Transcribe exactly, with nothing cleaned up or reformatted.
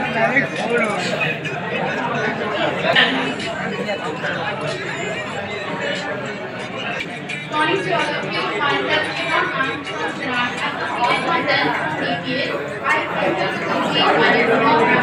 Morning to all of you. Myself Shiva. I'm from Bihar. After all my done from C V S, I graduated C V Raman University.